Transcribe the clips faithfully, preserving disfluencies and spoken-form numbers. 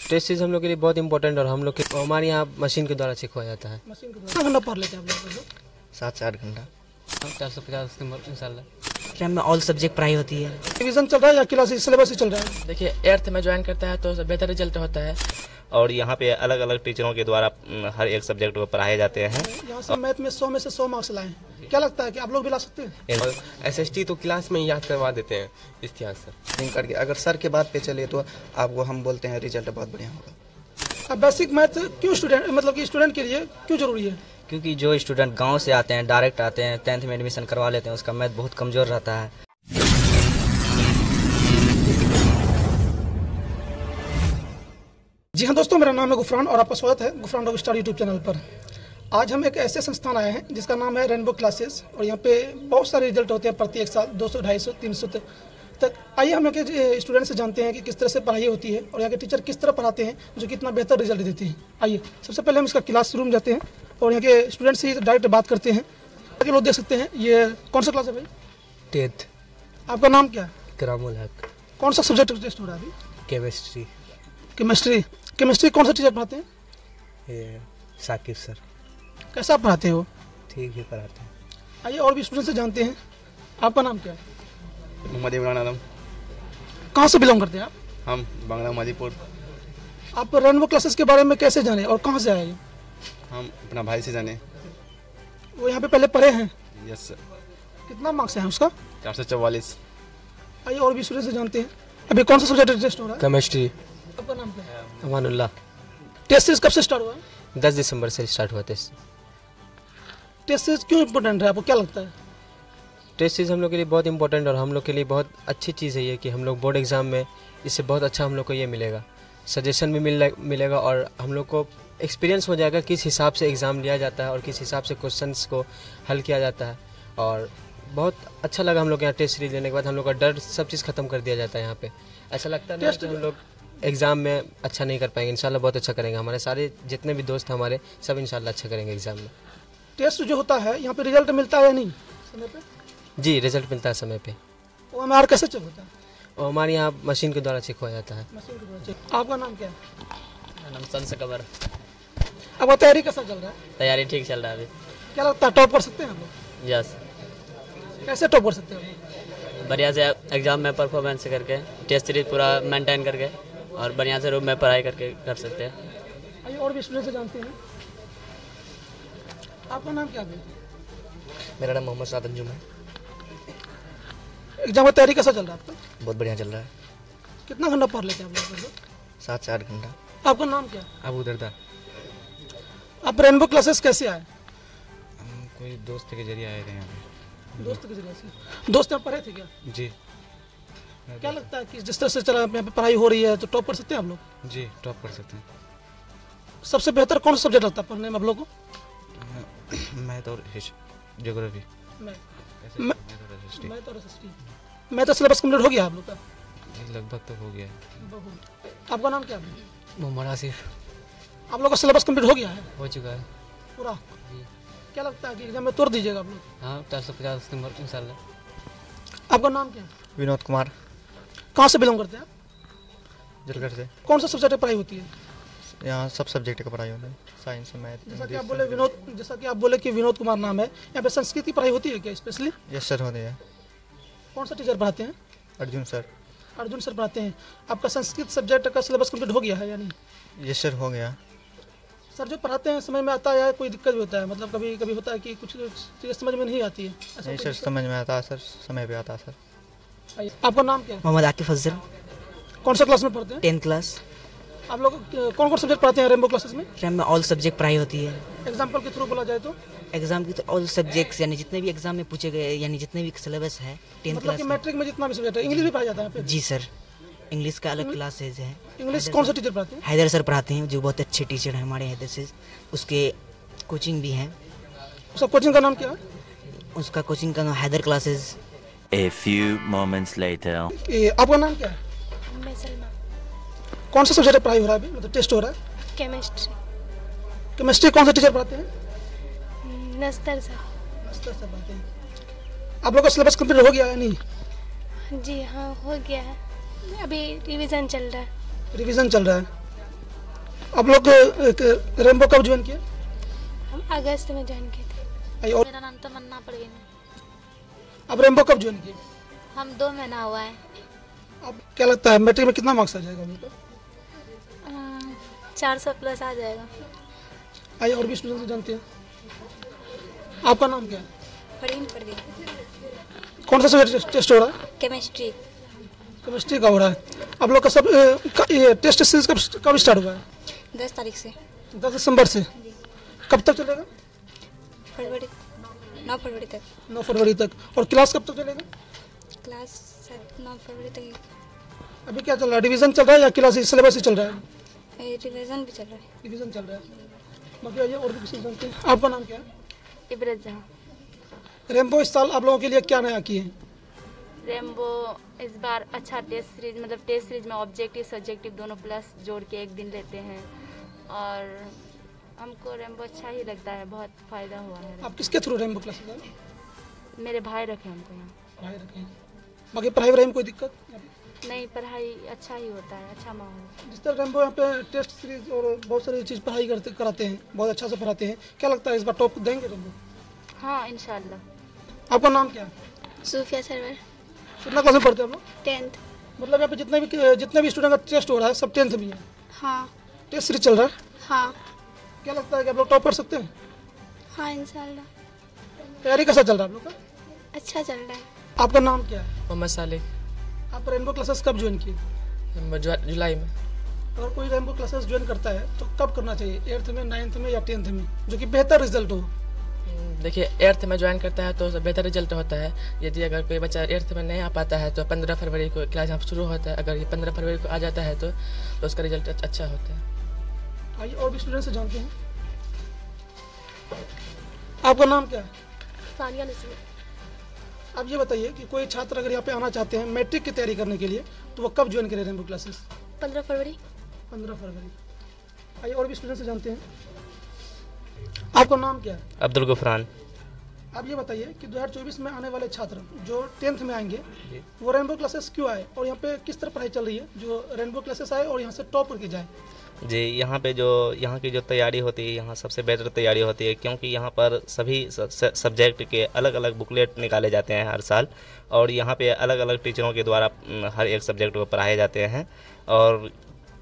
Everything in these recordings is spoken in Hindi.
टेस्ट चीज़ हम लोग के लिए बहुत इंपॉर्टेंट और हम लोग के हमारे यहाँ मशीन के द्वारा चेक हो जाता है। मशीन के द्वारा घंटा पढ़ लेते हैं आप लोग? सात से आठ घंटा। चार सौ पचास नंबर इंशाल्लाह। क्या में ऑल सब्जेक्ट पढ़ाई होती है। रिवीजन चल रहा है या क्लास सिलेबस ही चल रहा है? देखिए एट्थ में ज्वाइन करता है तो बेहतर रिजल्ट होता है और यहाँ पे अलग अलग टीचरों के द्वारा हर एक सब्जेक्ट को पढ़ाए जाते हैं। यहाँ से मैथ में सौ में से सौ मार्क्स लाए, क्या लगता है कि आप लोग भी ला सकते हैं? एस एस टी तो क्लास में याद करवा देते हैं इतिहास सर करके। अगर सर के बात पे चले तो आपको हम बोलते हैं रिजल्ट बहुत बढ़िया होगा। अब बेसिक मैथ क्यों स्टूडेंट मतलब कि स्टूडेंट के लिए क्यों जरूरी है? क्योंकि जो स्टूडेंट गांव से आते हैं डायरेक्ट आते हैं टेंथ में एडमिशन करवा लेते हैं उसका मैथ बहुत कमज़ोर रहता है। जी हाँ दोस्तों, मेरा नाम है गुफरान और आपका स्वागत है Gufran rock star YouTube channel पर। आज हम एक ऐसे संस्थान आए हैं जिसका नाम है रेनबो क्लासेस और यहाँ पे बहुत सारे रिजल्ट होते हैं प्रति एक साल दो सौ ढाई सौ तीन सौ तक तक आइए हम यहाँ के स्टूडेंट से जानते हैं कि किस तरह से पढ़ाई होती है और यहाँ के टीचर किस तरह पढ़ाते हैं जो कितना बेहतर रिजल्ट देते हैं। आइए सबसे पहले हम इसका क्लास रूम जाते हैं और यहाँ के स्टूडेंट से डायरेक्ट बात करते हैं। आगे लोग देख सकते हैं ये कौन सा क्लास है भाई? टेंथ। आपका नाम क्या है? करामुल हक। कौन सा सब्जेक्ट टेस्ट हो रहा है अभी? केमिस्ट्री। केमिस्ट्री केमिस्ट्री कौन सा टीचर पढ़ाते हैं? ये साकिब सर। कैसा पढ़ाते हो? ठीक ही पढ़ाते हैं। आइए और भी स्टूडेंट से जानते हैं। आपका नाम क्या है? मोहम्मद इमरान आलम। कहाँ से बिलोंग करते हैं आप? हम बांग्ला माजीपुर। आप रेनबो क्लासेस के बारे में कैसे जाने और कहाँ से आए? हम अपना भाई से जाने। वो यहाँ पे पहले पढ़े हैं? Yes sir. कितना मार्क्स है उसका? चार सौ चौवालीस। आइए और भी स्टूडेंट से जानते हैं। अभी कौन सा सब्जेक्ट टेस्ट हो रहा है? केमिस्ट्री। आपका नाम क्या है? अमानुल्लाह। टेस्ट सीरीज कब से स्टार्ट हुआ है? दस दिसंबर से स्टार्ट हुआ टेस्ट। टेस्ट सीरीज क्यों इम्पोर्टेंट है आपको क्या लगता है? टेस्ट चीज़ हम लोग के लिए बहुत इंपॉर्टेंट और हम लोग के लिए बहुत अच्छी चीज़ है ये कि हम लोग बोर्ड एग्ज़ाम में इससे बहुत अच्छा हम लोग को ये मिलेगा, सजेशन भी मिल मिलेगा और हम लोग को एक्सपीरियंस हो जाएगा किस हिसाब से एग्ज़ाम लिया जाता है और किस हिसाब से क्वेश्चंस को हल किया जाता है। और बहुत अच्छा लगा हम लोग यहाँ टेस्ट सीरीज लेने के बाद हम लोग का डर सब चीज़ ख़त्म कर दिया जाता है। यहाँ पे ऐसा लगता है कि हम लोग एग्ज़ाम में अच्छा नहीं कर पाएंगे, इंशाल्लाह बहुत अच्छा करेंगे। हमारे सारे जितने भी दोस्त हमारे सब इंशाल्लाह अच्छा करेंगे एग्ज़ाम में। टेस्ट जो होता है यहाँ पे रिजल्ट मिलता है या नहीं समय पे? जी रिजल्ट मिलता है समय पे। वो हमारा कैसे चेक होता है? और हमारे यहाँ मशीन के द्वारा चेक हो जाता है। मशीन के द्वारा चेक। आपका नाम क्या है? मेरा नाम संस कबर। आपका तैयारी कैसा चल रहा है? तैयारी ठीक चल रहा है अभी। क्या लगता है टॉप कर सकते हैं हम लोग? यस। कैसे टॉप कर सकते हैं? बढ़िया से एग्जाम में परफॉर्मेंस करके टेस्ट सीरीज पूरा मेंटेन करके और बढ़िया से रूम में पढ़ाई करके कर सकते हैं। आइए और भी स्टूडेंट से जानते हैं। आपका नाम क्या है? मेरा नाम मोहम्मद साद अंजुम है। एग्जाम की तैयारी कैसा चल रहा है आपका? बहुत बढ़िया चल रहा है। कितना घंटा पढ़ लेते हैं आप लोग? सात से आठ घंटा। आपका नाम क्या है? अबू दरदा। आप रेनबो क्लासेस कैसे आए? हम कोई दोस्त के जरिए आए थे यहाँ पे। दोस्त के जरिए से? दोस्त यहाँ पढ़े थे क्या? जी। क्या लगता है कि जिस तरह से चला यहाँ पे पढ़ाई हो रही है तो टॉप कर सकते हैं आप लोग? जी टॉप कर सकते हैं। सबसे बेहतर कौन सा सब्जेक्ट लगता है पढ़ने में आप लोग को? मैथ और ज्योग्राफी। मैं तो मैं तो सिलेबस कंप्लीट हो गया आप लोग का? लगभग तो हो गया है। आपका नाम क्या है? मोहम्मद आसिफ। आप लोग का सिलेबस कंप्लीट हो गया है? हो चुका है पूरा। क्या लगता है कि एग्जाम में तोड़ दीजिएगा आप लोग? हाँ चार सौ पचास नंबर इंशाल्लाह। आपका नाम क्या है? विनोद कुमार। कहाँ से बिलोंग करते हैं आप? जलगढ़ से। कौन सा सब्जेक्ट की पढ़ाई होती है? यहाँ सब सब्जेक्ट का पढ़ाई होता है, साइंस मैथ। जैसा कि आप बोले विनोद जैसा कि आप बोले कि विनोद कुमार नाम है, यहाँ पे संस्कृत की पढ़ाई होती है क्या स्पेशली? यस सर होते हैं। कौन सा टीचर पढ़ाते हैं? अर्जुन सर। अर्जुन सर पढ़ाते हैं। आपका संस्कृत सब्जेक्ट का सिलेबस कंप्लीट हो गया है या नहीं? यस सर हो गया। सर जो पढ़ाते हैं समझ में आता है या कोई दिक्कत भी होता है? मतलब कभी कभी होता है कि कुछ चीज़ें समझ में नहीं आती है? नहीं सर समझ में आता है सर, समय पे आता है सर। आपका नाम क्या है? मोहम्मद आकिफ अफजल। कौन सा क्लास में पढ़ते हैं? Tenth class. आप लोग कौन कौन सब्जेक्ट पढ़ाते हैं रेनबो क्लासेस में? रैम में ऑल सब्जेक्ट पढ़ाई होती है। एग्जाम्पल के थ्रू बोला जाए तो? एग्जाम की तो ऑल सब्जेक्ट्स यानी जितने भी एग्जाम में पूछे गए यानी जितने भी सिलेबस है टेंथ मतलब क्लास कि में। मैट्रिक में जितना भी सब्जेक्ट है इंग्लिश भी पढ़ाया जाता है यहाँ पे? जी सर, इंग्लिश का अलग क्लासेज है। इंग्लिश कौन सा टीचर पढ़ाते हैं? हैदर सर पढ़ाते हैं जो बहुत अच्छे टीचर हैं हमारे हैदर से। उसके कोचिंग भी हैं। उसका कोचिंग का नाम क्या है? उसका कोचिंग का नाम Haider classes. A few moments later. ये आपका नाम क्या है? मैं सलमा। कौन सा सब्जेक्ट पढ़ाई हो रहा है अभी, मतलब टेस्ट हो रहा है? केमिस्ट्री। केमिस्ट्री कौन सा टीचर पढ़ाते हैं? नस्तर सर। नस्तर सर पढ़ाते हैं। आप लोग का सिलेबस कंप्लीट हो गया है नहीं? जी हाँ हो गया है, अभी रिवीजन चल रहा है। रिवीजन चल रहा है। आप लोग रेनबो कब ज्वाइन किए? हम अगस्त में ज्वाइन किए थे। और मेरा नाम तमन्ना परवीन। अब रेनबो कब ज्वाइन किए? हम दो महीना हुआ है। अब क्या लगता है मैट्रिक में कितना मार्क्स आ जाएगा अभी तो? चार सौ प्लस आ जाएगा। आइए और भी स्टूडेंट जानते हैं। आपका नाम क्या है? फरीन परवीन। कौन सा सब्जेक्ट टेस्ट हो रहा है? केमिस्ट्री। केमिस्ट्री का हो रहा है। आप लोग का सब ये टेस्ट सीरीज कब कब स्टार्ट हुआ है? दस तारीख से। दस दिसंबर से। कब तक चलेगा? फरवरी नौ फरवरी तक। नौ फरवरी तक। और क्लास कब तक चलेगा? क्लास नौ फरवरी तक। अभी क्या चल रहा है? डिवीजन चल रहा है या क्लास सिलेबस ही चल रहा है? रिवीजन भी चल रहा है। रिवीजन चल रहा है। बाकी आइए और भी किसी जानते हैं। आपका नाम क्या है? इब्रत जहाँ। रेनबो इस साल आप लोगों के लिए क्या नया किए हैं? रेनबो इस बार अच्छा टेस्ट सीरीज मतलब टेस्ट सीरीज में ऑब्जेक्टिव सब्जेक्टिव दोनों प्लस जोड़ के एक दिन लेते हैं और हमको रेनबो अच्छा ही लगता है, बहुत फ़ायदा हुआ है। आप किसके थ्रू रेनबो क्लासेस आए? मेरे भाई रखे हमको यहाँ। भाई रखे। बाकी पढ़ाई वढ़ाई में कोई दिक्कत नहीं? पढ़ाई अच्छा ही होता है, अच्छा माहौल। जिस तरह रेनबो यहाँ पे टेस्ट सीरीज और बहुत सारी चीज़ पढ़ाई करते कराते हैं, बहुत अच्छा से पढ़ाते हैं। क्या लगता है इस बार टॉप देंगे रेनबो? हाँ इंशाल्लाह। आपका नाम क्या है? सूफिया सरवर। कितना क्लास में पढ़ते हैं आप लोग? टेंथ। मतलब यहाँ पे जितने भी जितने भी स्टूडेंट का टेस्ट हो रहा है सब टेंथ में है? हाँ। टेस्ट सीरीज चल रहा है? हाँ। क्या लगता है कि आप लोग टॉप कर सकते हैं? हाँ इंशाल्लाह। तैयारी कैसा चल रहा है आप लोग का? अच्छा चल रहा है। आपका नाम क्या है? मोहम्मद सालिक। आप रेनबो क्लासेस कब ज्वाइन किए? जुलाई में। अगर कोई रेनबो क्लासेस ज्वाइन करता है तो कब करना चाहिए? एट्थ में, नाइन्थ में या टेंथ में, जो कि बेहतर रिजल्ट हो? देखिए एट्थ में ज्वाइन करता है तो बेहतर रिजल्ट होता है। यदि अगर कोई बच्चा एट्थ में नहीं आ पाता है तो पंद्रह फरवरी को क्लास यहाँ शुरू होता है। अगर ये पंद्रह फरवरी को आ जाता है तो, तो उसका रिजल्ट अच्छा होता है। आइए और भी स्टूडेंट से जानते हैं। आपका नाम क्या है? सानिया नसीम। आप ये बताइए कि कोई छात्र अगर यहाँ पे आना चाहते हैं मैट्रिक की तैयारी करने के लिए तो वो कब ज्वाइन करें रेनबो क्लासेस? पंद्रह फरवरी। पंद्रह फरवरी। आइए और भी स्टूडेंट से जानते हैं। आपका नाम क्या है? अब्दुल गफरान। आप ये बताइए कि दो हज़ार चौबीस में आने वाले छात्र जो टेंथ में आएंगे वो रेनबो क्लासेस क्यों आए और यहाँ पे किस तरह पढ़ाई चल रही है जो रेनबो क्लासेस आए और यहाँ से टॉप करके जाए? जी, यहाँ पे जो यहाँ की जो तैयारी होती है यहाँ सबसे बेहतर तैयारी होती है, क्योंकि यहाँ पर सभी सब्जेक्ट के अलग अलग बुकलेट निकाले जाते हैं हर साल और यहाँ पे अलग अलग टीचरों के द्वारा हर एक सब्जेक्ट को पढ़ाए जाते हैं और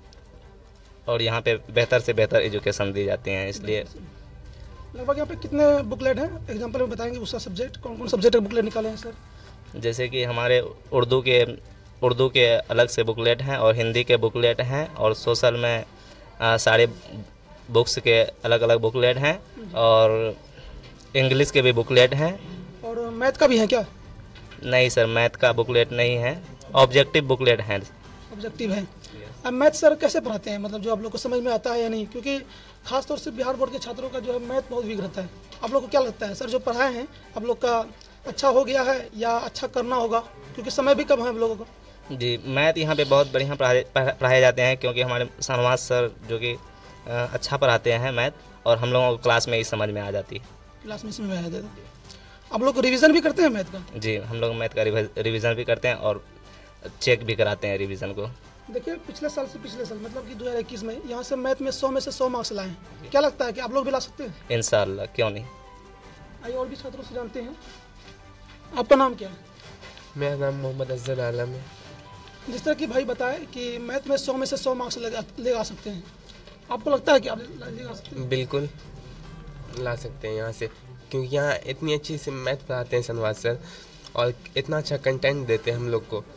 और यहाँ पे बेहतर से बेहतर एजुकेशन दी जाती हैं। इसलिए लगभग यहाँ पे कितने बुकलेट हैं? एग्जांपल में बताएंगे उसका सब्जेक्ट, कौन कौन सब्जेक्ट के बुकलेट निकाले हैं सर? जैसे कि हमारे उर्दू के उर्दू के अलग से बुकलेट हैं और हिंदी के बुकलेट हैं और सोशल में आ, सारे बुक्स के अलग अलग बुकलेट हैं और इंग्लिश के भी बुकलेट हैं। और मैथ का भी है क्या? नहीं सर, मैथ का बुकलेट नहीं है, ऑब्जेक्टिव बुकलेट हैं। ऑब्जेक्टिव है। अब मैथ सर कैसे पढ़ाते हैं, मतलब जो आप लोग को समझ में आता है या नहीं? क्योंकि खासतौर से बिहार बोर्ड के छात्रों का जो है मैथ बहुत वीक रहता है। आप लोग को क्या लगता है सर जो पढ़ाए हैं आप लोग का अच्छा हो गया है या अच्छा करना होगा, क्योंकि समय भी कम है हम लोगों को? जी, मैथ यहाँ पे बहुत बढ़िया पढ़ाए पढ़ाए जाते हैं, क्योंकि हमारे शाहनवाज सर जो कि अच्छा पढ़ाते हैं मैथ और हम लोगों को क्लास में ही समझ में आ जाती है। क्लास में समझ में आ जाता है। आप लोग रिवीजन भी करते हैं मैथ का? जी, हम लोग मैथ का रिवीजन भी करते हैं और चेक भी कराते हैं रिवीजन को। देखिए पिछले साल से पिछले साल मतलब कि दो हज़ार इक्कीस में यहाँ से मैथ में सौ में से सौ मार्क्स लाए हैं। क्या लगता है कि आप लोग भी ला सकते हैं? इंशाल्लाह, क्यों नहीं। आइए और भी छात्रों से जानते हैं। आपका नाम क्या है? मेरा नाम मोहम्मद अफजल आलम है। जिस तरह कि भाई बताए कि मैथ में सौ में से सौ मार्क्स लगा ले आ सकते हैं, आपको लगता है कि आप ले आ सकते हैं? बिल्कुल ला सकते हैं यहाँ से, क्योंकि यहाँ इतनी अच्छी से मैथ पढ़ाते हैं शहनवाज सर और इतना अच्छा कंटेंट देते हैं हम लोग को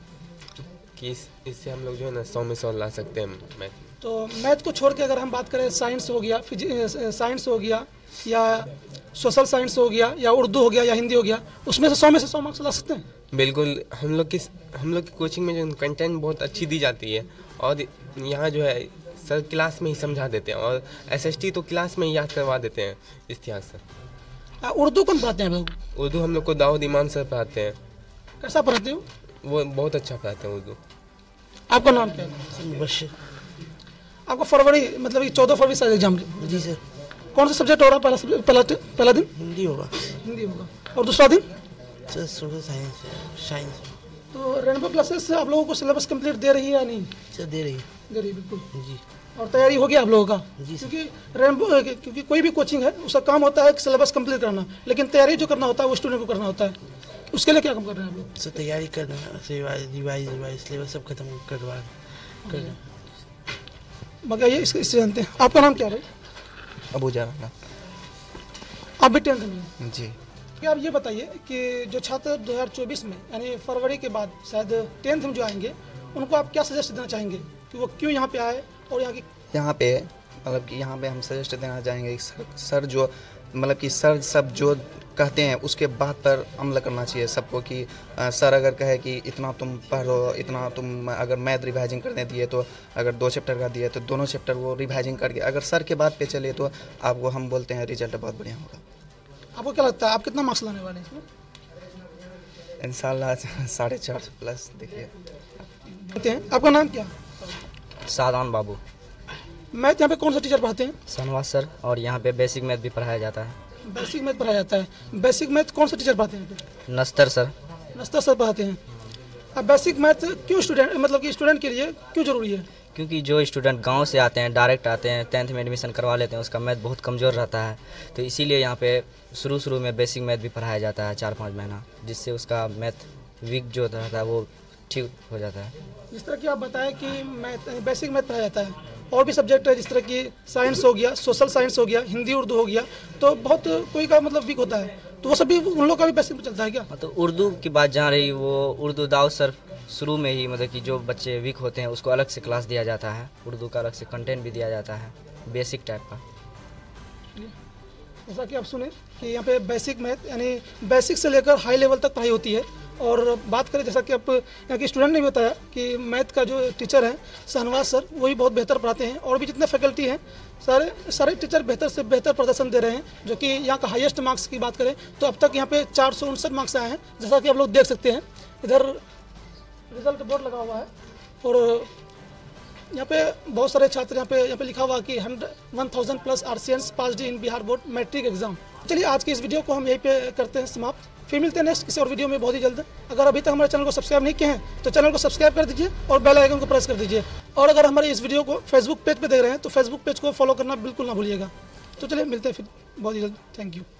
कि इस इससे हम लोग जो है ना सौ में सौ ला सकते हैं मैथ। तो मैथ को छोड़ के अगर हम बात करें साइंस हो गया, साइंस हो गया या सोशल साइंस हो गया या उर्दू हो गया या हिंदी हो गया, उसमें से सौ में से सौ मार्क्स ला सकते हैं? बिल्कुल। हम लोग की हम लोग की कोचिंग में जो कंटेंट बहुत अच्छी दी जाती है और यहाँ जो है सर क्लास में ही समझा देते हैं और एसएसटी तो क्लास में ही याद करवा देते हैं इतिहास सर। उर्दू कौन पढ़ाते हैं लोग? उर्दू हम लोग को दाऊद इमाम सर पढ़ाते हैं। कैसा पढ़ाते हो? वो बहुत अच्छा पढ़ाते हैं उर्दू। आपका नाम क्या है? बशीर। आपको फरवरी मतलब कि चौदह फरवरी से एग्जाम? जी सर। कौन सा सब्जेक्ट हो रहा है पहला पहला पहला दिन? हिंदी होगा। हिंदी होगा। और दूसरा दिन? सर सोशल साइंस साइंस तो रेनबो क्लासेस आप लोगों को सिलेबस कंप्लीट दे रही है या नहीं? सर दे रही है। दे रही है बिल्कुल जी। और तैयारी हो गया आप लोगों का? जी सर। क्योंकि रेनबो क्योंकि कोई भी कोचिंग है उसका काम होता है कि सिलेबस कंप्लीट करना, लेकिन तैयारी जो करना होता है वो स्टूडेंट को करना होता है। उसके लिए क्या काम कर रहे हैं आप लोग? सर तैयारी करना, रिवाइज रिवाइज रिवाइज सिलेबस सब खत्म करवा कर। मगर ये इससे इससे जानते हैं। आपका नाम क्या है? अबू जाना। आप भी टेंथ में? जी। क्या आप ये बताइए कि जो छात्र दो हज़ार चौबीस में यानी फरवरी के बाद शायद टेंथ में जो आएंगे उनको आप क्या सजेस्ट देना चाहेंगे कि वो क्यों यहाँ पे आए और यहाँ की? यहाँ पे मतलब कि यहाँ पे हम सजेस्ट देना चाहेंगे कि सर, सर जो मतलब कि सर सब जो कहते हैं उसके बात पर अमल करना चाहिए सबको कि आ, सर अगर कहे कि इतना तुम पढ़ो, इतना तुम अगर मैथ रिवाइजिंग करने दिए तो अगर दो चैप्टर का दिए तो दोनों चैप्टर वो रिवाइजिंग करके अगर सर के बात पे चले तो आपको हम बोलते हैं रिजल्ट बहुत बढ़िया होगा। आपको क्या लगता है आप कितना मार्क्स लाने वाले हैं इसमें? इंशाल्लाह साढ़े चार सौ प्लस। देखिए आपका नाम क्या? सादान बाबू। मैथ यहाँ पे कौन सा टीचर पढ़ाते हैं? सनवाज सर। और यहाँ पे बेसिक मैथ भी पढ़ाया जाता है। बेसिक मैथ पढ़ाया जाता है। बेसिक मैथ कौन सा टीचर पढ़ाते हैं यहाँ पे? नस्तर सर। नस्तर सर पढ़ाते हैं। अब बेसिक मैथ क्यों स्टूडेंट मतलब कि स्टूडेंट के लिए क्यों जरूरी है? क्योंकि जो स्टूडेंट गांव से आते हैं, डायरेक्ट आते हैं, टेंथ में एडमिशन करवा लेते हैं, उसका मैथ बहुत कमज़ोर रहता है। तो इसीलिए यहाँ पे शुरू शुरू में बेसिक मैथ भी पढ़ाया जाता है चार पाँच महीना, जिससे उसका मैथ वीक जो रहता है वो ठीक हो जाता है। जिस तरह की आप बताएं कि मैथ बेसिक मैथ पढ़ाया जाता है, और भी सब्जेक्ट है जिस तरह की साइंस हो गया, सोशल साइंस हो गया, हिंदी उर्दू हो गया, तो बहुत कोई का मतलब वीक होता है, तो वो सभी उन लोग का भी बेसिक में चलता है क्या? तो उर्दू की बात जहाँ रही, वो उर्दू दाऊद सर शुरू में ही मतलब कि जो बच्चे वीक होते हैं उसको अलग से क्लास दिया जाता है, उर्दू का अलग से कंटेंट भी दिया जाता है बेसिक टाइप का। जैसा कि आप सुने कि यहाँ पे बेसिक मैथ यानी बेसिक से लेकर हाई लेवल तक पढ़ाई होती है। और बात करें जैसा कि आप यहाँ के स्टूडेंट ने भी बताया कि मैथ का जो टीचर है शहनवाज सर वही बहुत बेहतर पढ़ाते हैं, और भी जितने फैकल्टी हैं सारे सारे टीचर बेहतर से बेहतर प्रदर्शन दे रहे हैं। जो कि यहाँ का हाईएस्ट मार्क्स की बात करें तो अब तक यहाँ पे चार सौ उनसठ मार्क्स आए हैं, जैसा कि आप लोग देख सकते हैं। इधर रिजल्ट बोर्ड लगा हुआ है और यहाँ पे बहुत सारे छात्र यहाँ पे यहाँ पे लिखा हुआ कि hundred one thousand plus arsians passed in Bihar board matric exam. चलिए आज की इस वीडियो को हम यहीं पे करते हैं समाप्त। फिर मिलते हैं नेक्स्ट किसी और वीडियो में बहुत ही जल्द। अगर अभी तक हमारे चैनल को सब्सक्राइब नहीं किए हैं तो चैनल को सब्सक्राइब कर दीजिए और बेल आइकन को प्रेस कर दीजिए। और अगर हमारे इस वीडियो को फेसबुक पेज पे देख रहे हैं तो फेसबुक पेज को फॉलो करना बिल्कुल ना भूलिएगा। तो चलिए मिलते हैं फिर बहुत ही जल्द। Thank you.